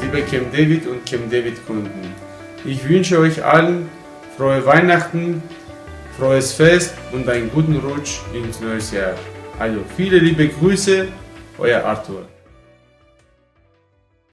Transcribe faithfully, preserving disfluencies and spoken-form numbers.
liebe Camp David und Camp David Kunden. Ich wünsche euch allen frohe Weihnachten, frohes Fest und einen guten Rutsch ins neue Jahr. Also viele liebe Grüße, euer Arthur.